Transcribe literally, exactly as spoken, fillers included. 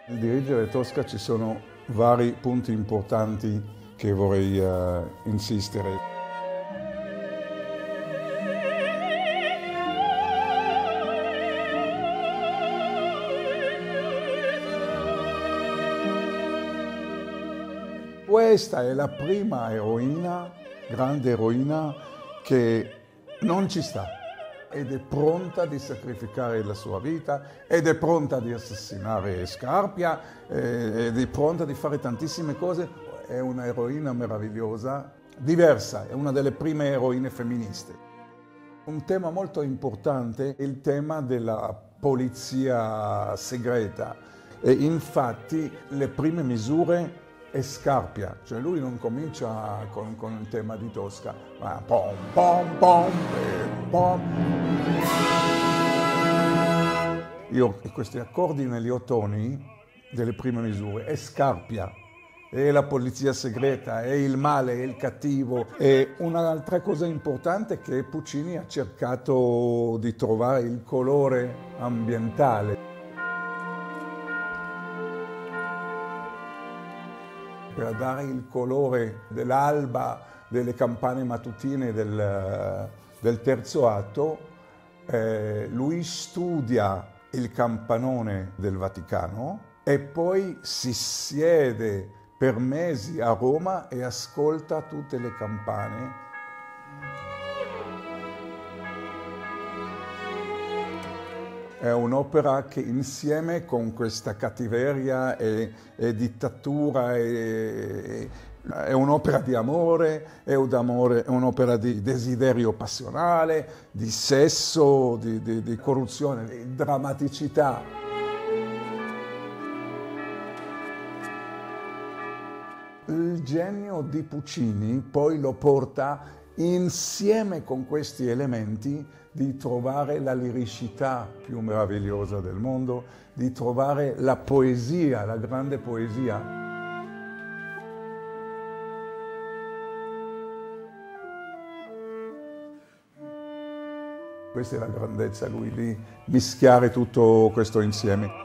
Nel dirigere Tosca ci sono vari punti importanti che vorrei uh, insistere. Questa è la prima eroina, grande eroina, che non ci sta ed è pronta di sacrificare la sua vita, ed è pronta di assassinare Scarpia, ed è pronta di fare tantissime cose. È una eroina meravigliosa, diversa, è una delle prime eroine femministe. Un tema molto importante è il tema della polizia segreta, e infatti le prime misure è Scarpia, cioè lui non comincia con, con il tema di Tosca, ma pom pom pom pom. Io questi accordi negli ottoni delle prime misure è Scarpia, è la polizia segreta, è il male, è il cattivo. E un'altra cosa importante è che Puccini ha cercato di trovare il colore ambientale. Per dare il colore dell'alba, delle campane mattutine del, del terzo atto, eh, lui studia il campanone del Vaticano e poi si siede per mesi a Roma e ascolta tutte le campane. È un'opera che insieme con questa cattiveria e, e dittatura e, è un'opera di amore, è un'opera di desiderio passionale, di sesso, di, di, di corruzione, di drammaticità. Il genio di Puccini poi lo porta insieme con questi elementi di trovare la liricità più meravigliosa del mondo, di trovare la poesia, la grande poesia. Questa è la grandezza, lui, di mischiare tutto questo insieme.